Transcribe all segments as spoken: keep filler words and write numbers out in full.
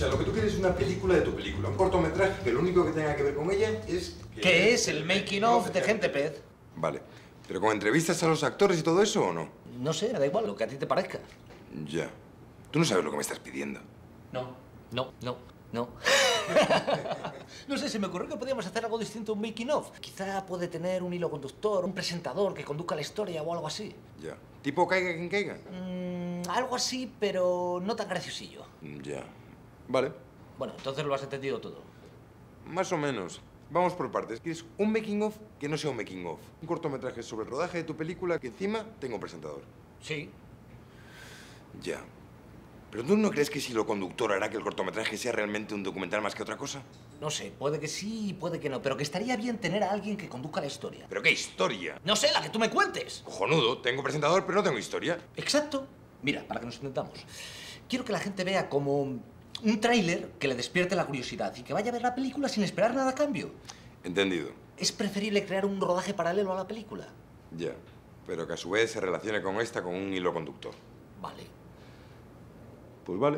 sea, lo que tú quieres es una película de tu película, un cortometraje que lo único que tenga que ver con ella es... Que ¿Qué es el making of de Gente Pez? Vale. ¿Pero con entrevistas a los actores y todo eso o no? No sé, da igual, lo que a ti te parezca. Ya. Tú no sabes lo que me estás pidiendo. No, no, no, no. No sé, se me ocurrió que podríamos hacer algo distinto a un making of. Quizá puede tener un hilo conductor, un presentador que conduzca la historia o algo así. Ya. ¿Tipo caiga quien caiga? Mm, algo así, pero no tan graciosillo. Ya. Vale. Bueno, entonces lo has entendido todo. Más o menos. Vamos por partes. ¿Quieres un making of que no sea un making of? Un cortometraje sobre el rodaje de tu película que encima tenga un presentador. Sí. Ya. ¿Pero tú no crees que si lo conductor hará que el cortometraje sea realmente un documental más que otra cosa? No sé, puede que sí y puede que no, pero que estaría bien tener a alguien que conduzca la historia. ¿Pero qué historia? No sé, la que tú me cuentes. Cojonudo, tengo presentador, pero no tengo historia. Exacto. Mira, para que nos entendamos. Quiero que la gente vea como un tráiler que le despierte la curiosidad y que vaya a ver la película sin esperar nada a cambio. Entendido. Es preferible crear un rodaje paralelo a la película. Ya, pero que a su vez se relacione con esta con un hilo conductor. Vale. Pues vale.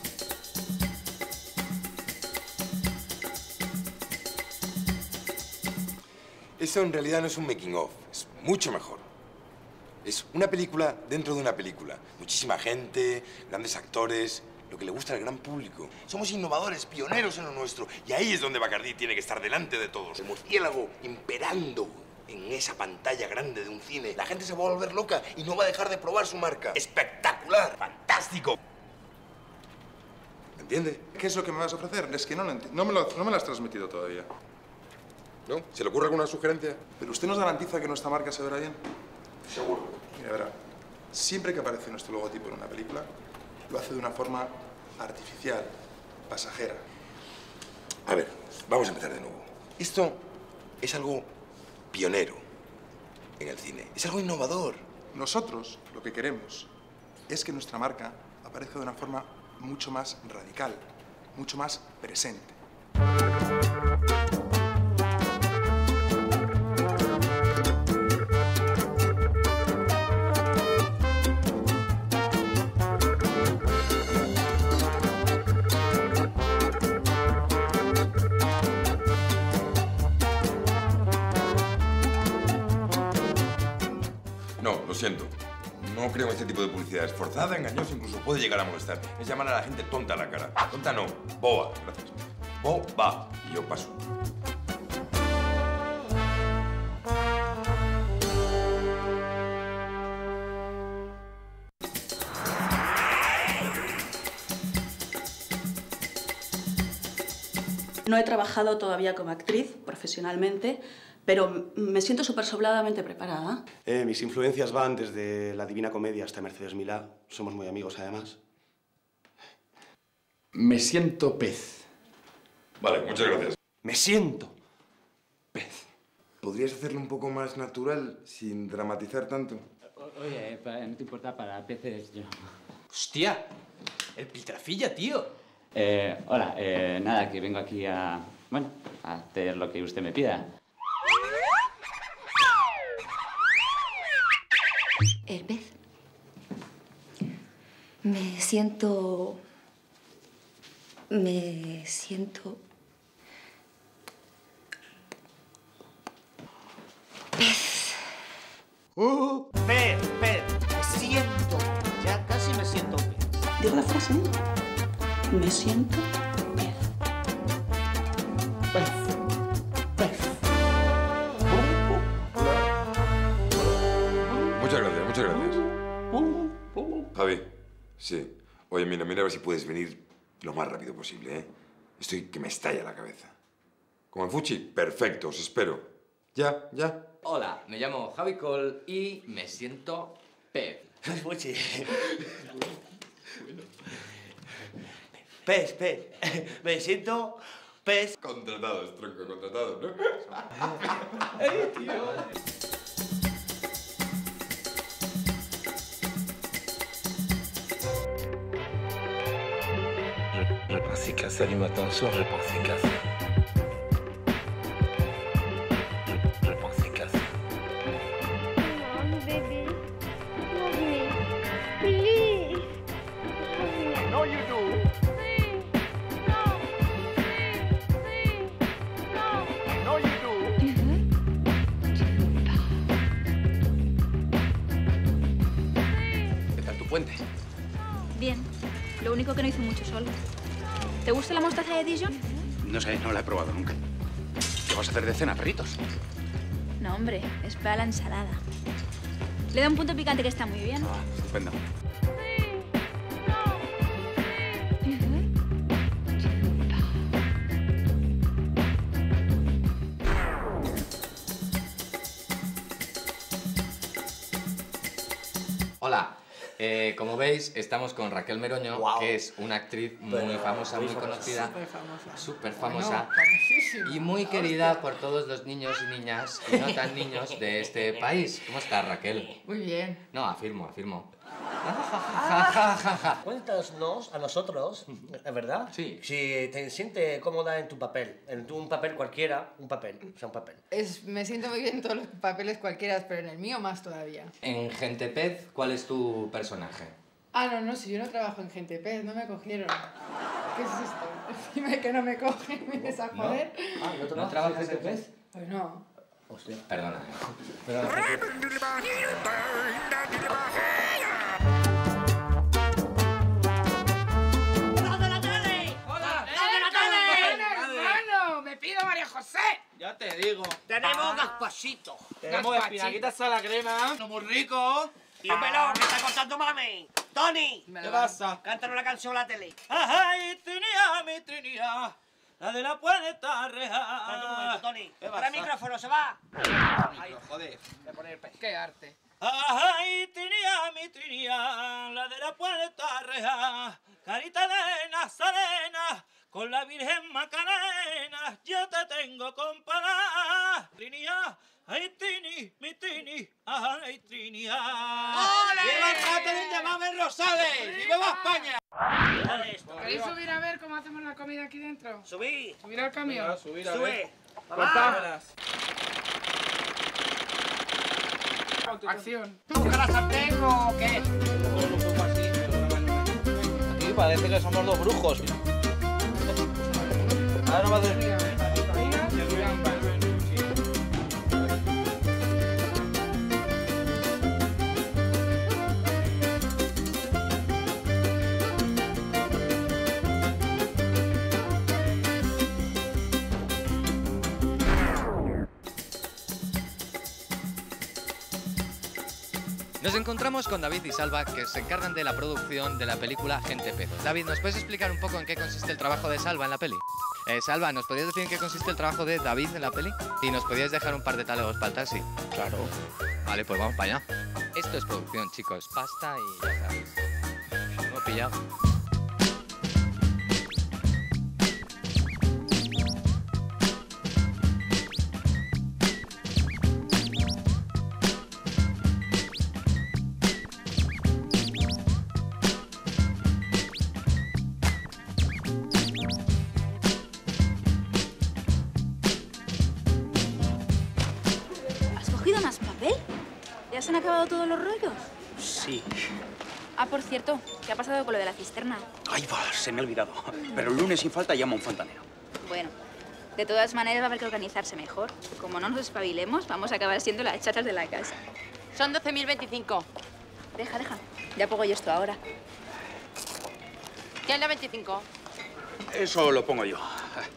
Eso en realidad no es un making of, es mucho mejor. Es una película dentro de una película. Muchísima gente, grandes actores, lo que le gusta al gran público. Somos innovadores, pioneros en lo nuestro. Y ahí es donde Bacardí tiene que estar delante de todos. El murciélago imperando en esa pantalla grande de un cine. La gente se va a volver loca y no va a dejar de probar su marca. ¡Espectacular! ¡Fantástico! ¿Entiende? ¿Qué es lo que me vas a ofrecer? Es que no lo entiendo. No me lo, no me lo has transmitido todavía. ¿No? ¿Se le ocurre alguna sugerencia? ¿Pero usted nos garantiza que nuestra marca se verá bien? Seguro. Mira, verá. Siempre que aparece nuestro logotipo en una película, lo hace de una forma artificial, pasajera. A ver, vamos a empezar de nuevo. Esto es algo pionero en el cine. Es algo innovador. Nosotros lo que queremos es que nuestra marca aparezca de una forma mucho más radical, mucho más presente. No, lo siento. No creo en este tipo de publicidad. Es forzada, engañosa, incluso puede llegar a molestar. Es llamar a la gente tonta a la cara. Tonta no, boa. Gracias. Boba. Y yo paso. No he trabajado todavía como actriz profesionalmente, pero me siento súper sobradamente preparada. Eh, mis influencias van desde la Divina Comedia hasta Mercedes Milá. Somos muy amigos, además. Me siento pez. Vale, muchas gracias. Me siento pez. ¿Podrías hacerlo un poco más natural, sin dramatizar tanto? Oye, no te importa para peces yo. ¡Hostia! ¡El piltrafilla, tío! Eh, hola, eh, nada, que vengo aquí a... Bueno, a hacer lo que usted me pida. El pez. Me siento... Me siento... Pez. ¡Uh! ¡Pez, pez! Me siento. Ya casi me siento pez. Digo la frase, ¿eh? Me siento pez. Pez. Pez. Muchas gracias, muchas gracias. Javi, sí. Oye, mira, mira a ver si puedes venir lo más rápido posible, ¿eh? Estoy que me estalla la cabeza. ¿Como en Fuchi? Perfecto, os espero. Ya, ya. Hola, me llamo Javi Cole y me siento pez. Fuchi. Pez, pez. Me siento pez. Contratados, tronco, contratados, ¿no? ¡Ay, tío! Je pense qu'à ça, salut, attention, je pense qu'à ça. Je, je pense qu'à ça. Come on, baby. Love me. Please. I know you do. Sí. Puente. Bien. Lo único que no hizo mucho sol. ¿Te gusta la mostaza de Dijon? No sé, no la he probado nunca. ¿Qué vas a hacer de cena, perritos? No, hombre. Es para la ensalada. Le da un punto picante que está muy bien. Ah, estupendo. Hola. Eh, como veis, estamos con Raquel Meroño, Wow. que es una actriz muy Pero famosa, muy muy famosa. conocida, Súper famosa. súper famosa Bueno, famosísima. y muy querida por todos los niños y niñas y no tan niños de este país. ¿Cómo estás, Raquel? Muy bien. No, afirmo, afirmo. Cuéntanos a nosotros, ¿es verdad? Sí. Si te sientes cómoda en tu papel, en tu, un papel cualquiera, un papel, o sea, un papel. Es, me siento muy bien en todos los papeles cualquiera, pero en el mío más todavía. En Gente Pez, ¿cuál es tu personaje? Ah, no, no, si yo no trabajo en Gente Pez, no me cogieron. ¿Qué es esto? Encima de que no me cogen, me vienes a ¿No? joder. Ah, ¿no, ¿No trabajas en Gente Pez? Pues no. Hostia. Perdona. ¡Hermano! ¡Me pido María José! Ya te digo. Tenemos gazpachito. Tenemos Gazpachito. espinaquitas a la crema. Muy rico. Y un pelón, me está contando mami. Tony, ¿Qué pasa? cántanos una canción a la tele. Ay, Trinidad, mi Trinidad, la de la puerta Espérate un momento, reja. Tony. ¿Qué Para el pasa? micrófono, se va. Ay, joder. Voy a poner el pez. ¡Qué arte! Ay, Trinidad, mi Trinidad, la de la puerta reja. Carita de Nazarena, con la Virgen Macarena, yo te tengo comparada. Trinidad, ay, Trini, mi Trini, ay, Trinidad. ¡Ole! ¡Viva el Catering de Mamen Rosales! ¡Viva España! Dale esto. ¿Queréis subir a ver cómo hacemos la comida aquí dentro? Subí. ¿Subir al camión? subir Sube. Mamá. Acción. ¿Busca la sartén o qué? Aquí parece que somos dos brujos. Ahora no va a hacer... Nos encontramos con David y Salva, que se encargan de la producción de la película Gente Pez. David, ¿nos puedes explicar un poco en qué consiste el trabajo de Salva en la peli? Eh, Salva, ¿nos podrías decir en qué consiste el trabajo de David en la peli? Y nos podías dejar un par de talegos para el taxi. Claro. Vale, pues vamos para allá. Esto es producción, chicos. Pasta y ya sabéis. Lo hemos pillado. ¿Has cogido más papel? ¿Ya se han acabado todos los rollos? Sí. Ah, por cierto, ¿qué ha pasado con lo de la cisterna? Ahí va, se me ha olvidado. Pero el lunes sin falta llama a un fontanero. Bueno, de todas maneras va a haber que organizarse mejor. Como no nos espabilemos, vamos a acabar siendo las chatas de la casa. Son doce mil veinticinco. Deja, deja. Ya pongo yo esto ahora. ¿Quién es la veinticinco? Eso lo pongo yo.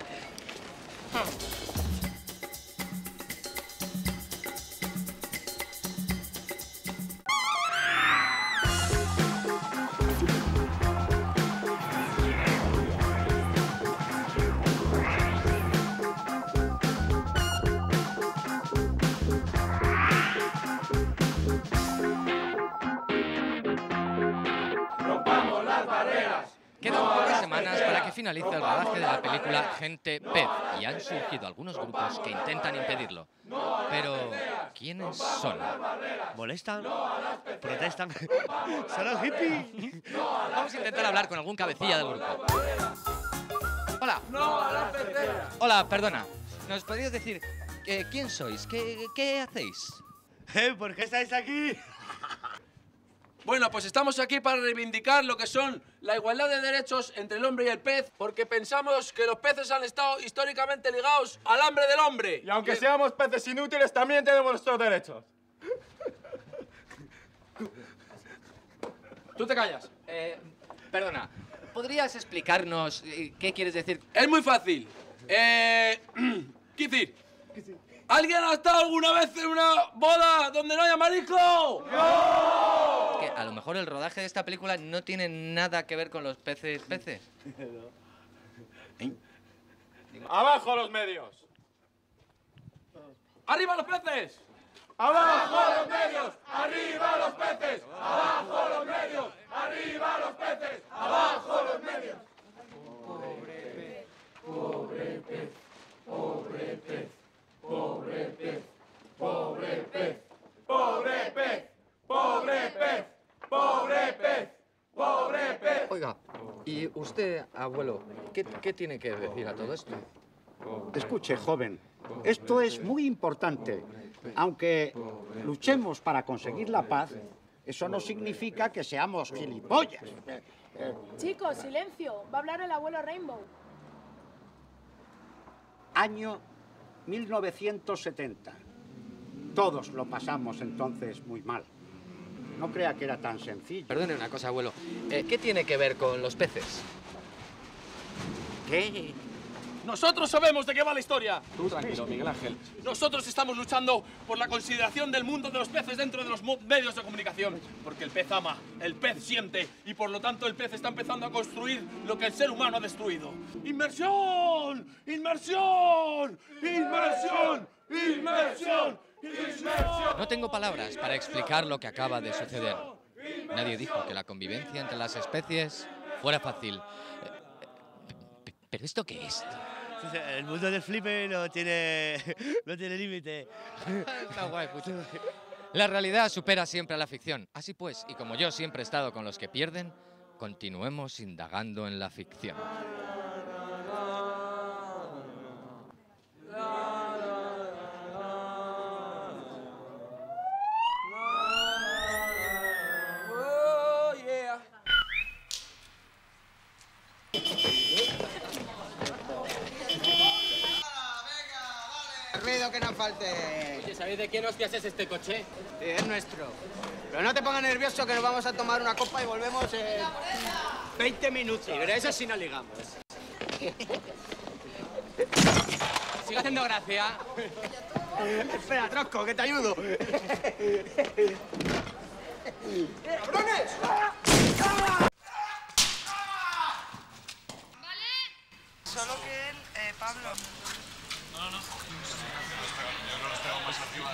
Quedan pocas semanas para que finalice el rodaje de la película Gente Pez y han surgido algunos grupos que intentan impedirlo. Pero, ¿quiénes son? ¿Molestan? ¿Protestan? ¡Son los hippies! Vamos a intentar hablar con algún cabecilla del grupo. Hola. ¡No a la pecera! Hola, perdona. ¿Nos podrías decir eh, quién sois? ¿Qué, qué hacéis? ¿Eh? ¿Por qué estáis aquí? Bueno, pues estamos aquí para reivindicar lo que son la igualdad de derechos entre el hombre y el pez, porque pensamos que los peces han estado históricamente ligados al hambre del hombre. Y aunque seamos peces inútiles, también tenemos nuestros derechos. Tú te callas. Eh, perdona, ¿podrías explicarnos eh, qué quieres decir? Es muy fácil. Eh... ¿Qué decir? ¿Alguien ha estado alguna vez en una boda donde no haya marisco? ¡No! Que a lo mejor el rodaje de esta película no tiene nada que ver con los peces peces. ¡Abajo los medios! ¡Arriba los peces! ¡Abajo los medios! ¡Arriba los peces! ¡Abajo los medios! ¡Arriba los peces! ¡Abajo los medios! Pobre pez, pobre pez, pobre pez, pobre pez, pobre pez, pobre pez, pobre pez, pobre pez, pobre pez. Oiga, y usted, abuelo, ¿qué, qué tiene que decir a todo esto? Escuche, joven, esto es muy importante. Aunque luchemos para conseguir la paz, eso no significa que seamos gilipollas. Chicos, silencio. Va a hablar el abuelo Rainbow. Año mil novecientos setenta. Todos lo pasamos entonces muy mal. No crea que era tan sencillo. Perdone una cosa, abuelo. Eh, ¿Qué tiene que ver con los peces? ¿Qué? Nosotros sabemos de qué va la historia. Tú tranquilo, Miguel Ángel. Nosotros estamos luchando por la consideración del mundo de los peces dentro de los medios de comunicación. Porque el pez ama, el pez siente y por lo tanto el pez está empezando a construir lo que el ser humano ha destruido. ¡Inmersión! ¡Inmersión! ¡Inmersión! ¡Inmersión! ¡Inmersión! No tengo palabras para explicar lo que acaba de suceder. Nadie dijo que la convivencia entre las especies fuera fácil. ¿Pero esto qué es? El mundo del flipe no tiene, no tiene límite. Está guay, pucho. La realidad supera siempre a la ficción. Así pues, y como yo siempre he estado con los que pierden, continuemos indagando en la ficción. Ruido que no falte. Oye, ¿sabéis de quién hostias es este coche? Sí, es nuestro. Pero no te pongas nervioso que nos vamos a tomar una copa y volvemos en veinte minutos. Sí, pero eso sí no ligamos. Sigue haciendo gracia. Espera, Trosco, que te ayudo. ¡Cabrones! ¿Vale? Solo que él, eh, Pablo. No, no. Yo no los tengo más arriba.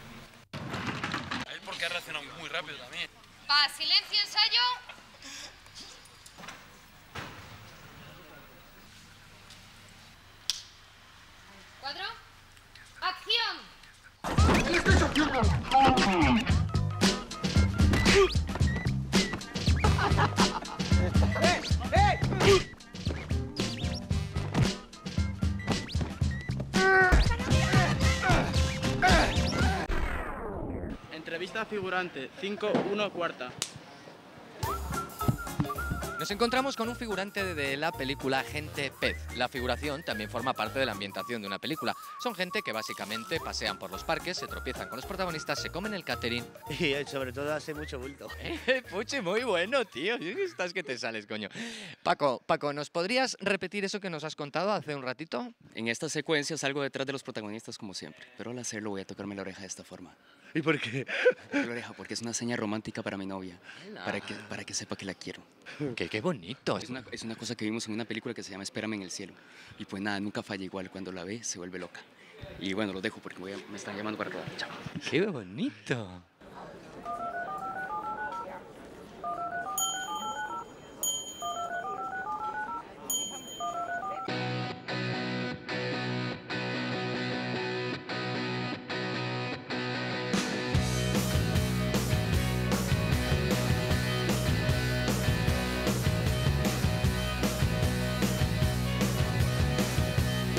Él porque ha reaccionado muy rápido también. Va, silencio, ensayo. Cuatro. ¡Acción! ¡Eh! ¡Eh! Entrevista figurante, cinco uno cuarta. Nos encontramos con un figurante de la película Gente Pez. La figuración también forma parte de la ambientación de una película. Son gente que básicamente pasean por los parques, se tropiezan con los protagonistas, se comen el catering. Y sobre todo hace mucho bulto. Eh, Puchi, muy bueno, tío. Estás que te sales, coño. Paco, Paco, ¿nos podrías repetir eso que nos has contado hace un ratito? En esta secuencia salgo detrás de los protagonistas como siempre, pero al hacerlo voy a tocarme la oreja de esta forma. ¿Y por qué? La oreja porque es una seña romántica para mi novia, para que, para que sepa que la quiero. Qué, qué bonito. Es una, es una cosa que vimos en una película que se llama Espérame en el cielo. Y pues nada, nunca falla igual. Cuando la ve, se vuelve loca. Y bueno, lo dejo porque voy a- me están llamando para rodar. Chao. Qué bonito.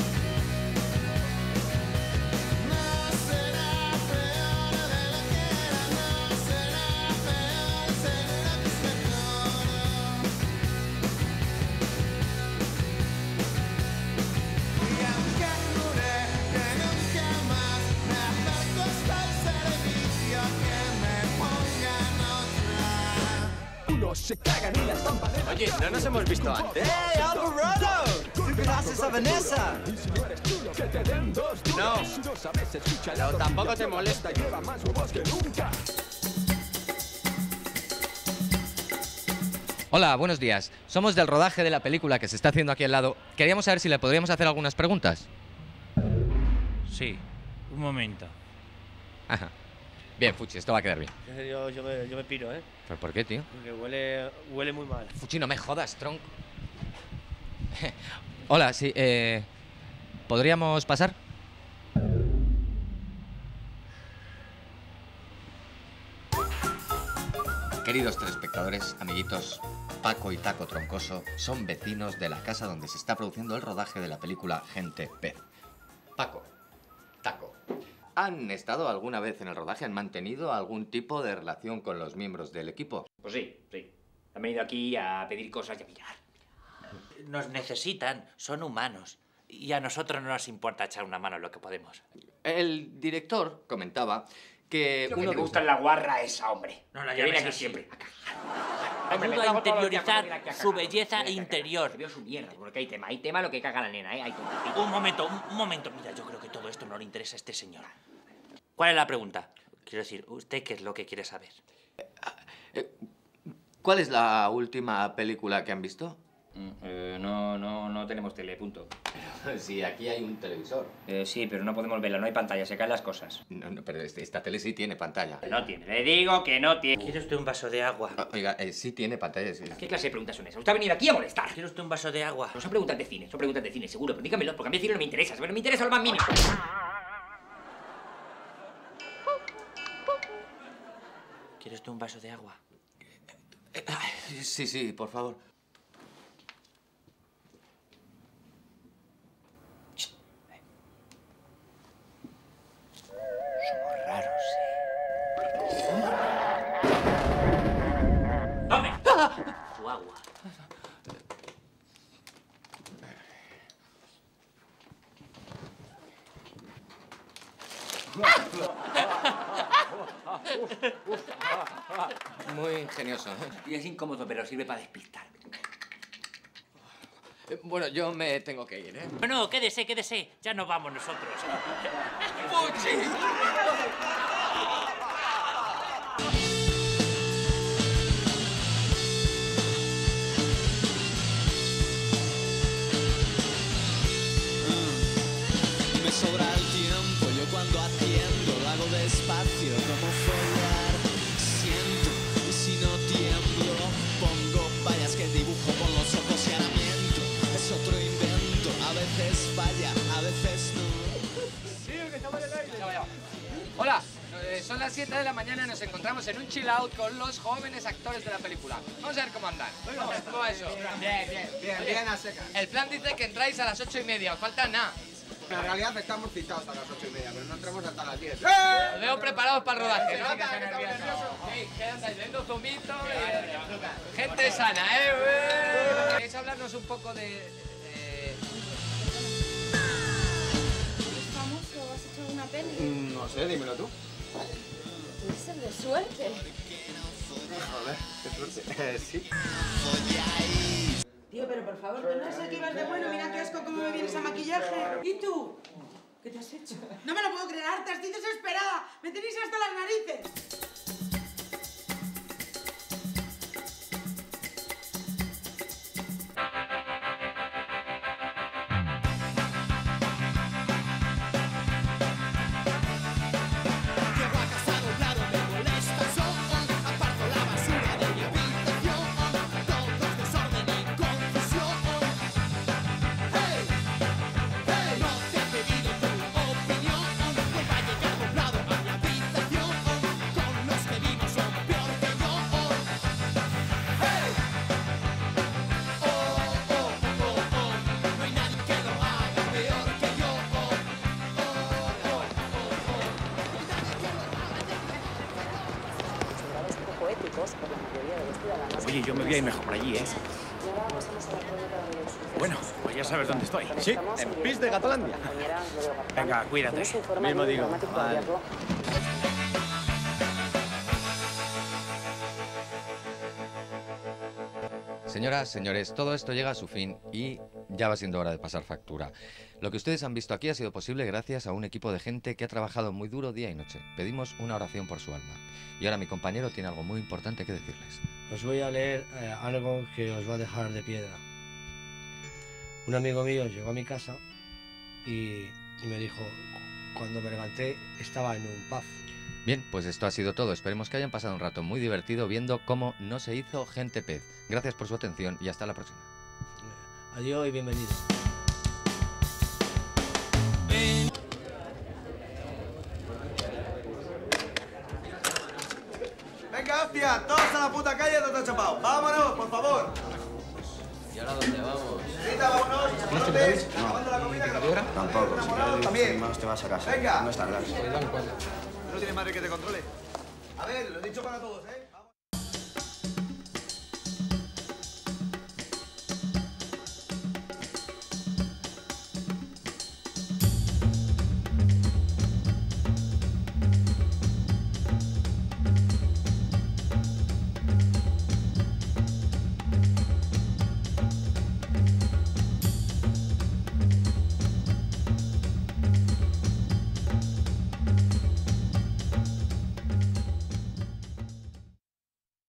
No será peor de lo que era. se cagan y la estampan en la Oye, ¿no nos hemos visto antes? ¡Hey, Alvarado! ¿Tú conoces a Vanessa? No, pero tampoco te molesta. Lleva más huevos que nunca. Hola, buenos días. Somos del rodaje de la película que se está haciendo aquí al lado. Queríamos saber si le podríamos hacer algunas preguntas. Sí, un momento. Ajá. Bien, Fuchi, esto va a quedar bien. Yo, yo, me, yo me piro, ¿eh? ¿Pero por qué, tío? Porque huele, huele muy mal. Fuchi, no me jodas, tronco. Hola, sí, eh... ¿podríamos pasar? Queridos telespectadores, amiguitos, Paco y Taco Troncoso son vecinos de la casa donde se está produciendo el rodaje de la película Gente Pez. Paco, Taco, ¿han estado alguna vez en el rodaje? ¿Han mantenido algún tipo de relación con los miembros del equipo? Pues sí, sí. Han venido aquí a pedir cosas y a pillar. Nos necesitan, son humanos. Y a nosotros no nos importa echar una mano en lo que podemos. El director comentaba que Lo que uno me de gusta en la guarra esa, hombre. No la que viene llames aquí así. siempre. Ayuda a interiorizar su belleza interior. Veo su mierda, porque hay tema. Hay tema lo que caga la nena, ¿eh? Hay tema. Un momento, un, un momento. Mira, yo creo que todo esto no le interesa a este señor. ¿Cuál es la pregunta? Quiero decir, ¿usted qué es lo que quiere saber? ¿Cuál es la última película que han visto? Eh, no, no, no tenemos tele, punto. Sí, aquí hay un televisor. Eh, sí, pero no podemos verla, no hay pantalla, se caen las cosas. No, no, pero este- esta tele sí tiene pantalla. No tiene, le digo que no tiene. ¿Quiere usted un vaso de agua? Ah, Oiga, eh, sí tiene pantalla, sí. ¿Qué clase de preguntas son esas? ¿Usted ha venido aquí a molestar? ¿Quiere usted un vaso de agua? No son preguntas de cine, son preguntas de cine, seguro, pero dígamelo, porque a mí el cine no me interesa, ¿sabes? No me interesa lo más mínimo. ¿Quiere usted un vaso de agua? Sí, sí, por favor. Somos raros, ¡Tome! Su agua. Muy ingenioso. Y es incómodo, pero sirve para despistar. Eh, Bueno, yo me tengo que ir, ¿eh? Bueno, quédese, quédese. Ya nos vamos nosotros. Me sobra el tiempo, yo cuando atiendo lo hago despacio como follar. Siento, y si no tiemblo, pongo vallas que dibujo con los ojos y ahora miento. Es otro invento, a veces falla, a veces no. Hola, eh, son las siete de la mañana y nos encontramos en un chill out con los jóvenes actores de la película. Vamos a ver cómo andan. Vamos, ¿cómo va eso? Bien, bien, bien, bien a secas. El plan dice que entráis a las ocho y media, os falta nada. En realidad estamos citados a las ocho y media, pero no entramos hasta las diez. Os veo preparados para el rodaje, ¿no? Sí, que estoy nervioso. Sí, ¿qué andáis viendo? Zumito y... Gente sana, ¿eh? ¿Queréis hablarnos un poco de... de- ¿Es famoso? ¿Has hecho alguna peli? No sé, dímelo tú. Es el de suerte. Joder, qué suerte. Eh, sí. Tío, pero por favor, que no sé que ibas de bueno. Mira qué asco cómo me vienes a maquillaje. ¿Y tú? ¿Qué te has hecho? No me lo puedo creer, Arta, estoy desesperada. Me tenéis hasta las narices. Llego a casa doblado, me molesta son. Aparto la basura de mi habitación. Todo es desorden y confusión. Hey, hey, no te he pedido tu opinión. Vuelva a llegar doblado a mi habitación. Con los que vino son peor que yo. Hey, oh, oh, oh, oh. No hay nadie que lo haga peor que yo. poco éticos por la mayoría de los ciudadanos. Oye, yo me voy a ir mejor por allí, ¿eh? Y ahora pasamos a la crónica de Bueno, pues ya sabes dónde estoy. Sí, en Pis de Gatalandia. Venga, cuídate. Mismo digo. Vale. Señoras, señores, todo esto llega a su fin y ya va siendo hora de pasar factura. Lo que ustedes han visto aquí ha sido posible gracias a un equipo de gente que ha trabajado muy duro día y noche. Pedimos una oración por su alma. Y ahora mi compañero tiene algo muy importante que decirles. Os voy a leer eh, algo que os va a dejar de piedra. Un amigo mío llegó a mi casa y, y me dijo, cuando me levanté estaba en un pub. Bien, pues esto ha sido todo. Esperemos que hayan pasado un rato muy divertido viendo cómo no se hizo Gente Pez. Gracias por su atención y hasta la próxima. Adiós y bienvenido. Venga, hostia, todos a la puta calle, todo chapado. Vámonos, por favor. ¿Y ahora dónde vamos? Rita, vámonos. Camarotes. No. Acabando la comida, que nos Tampoco. Si quieres también. más te vas a casa. Venga. No es tardas. No tiene madre que te controle. A ver, lo he dicho para todos, ¿eh?